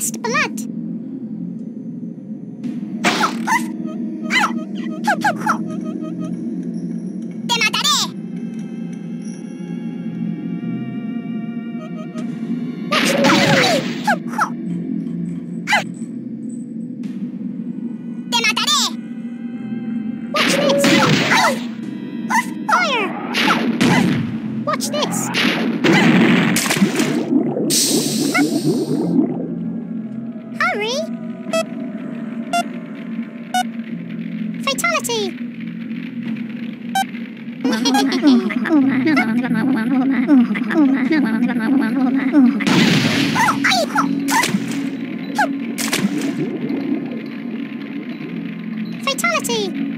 Best blood. Te mataré. Te mataré. Watch this. Fire. Watch this. Hurry. Fatality. Fatality.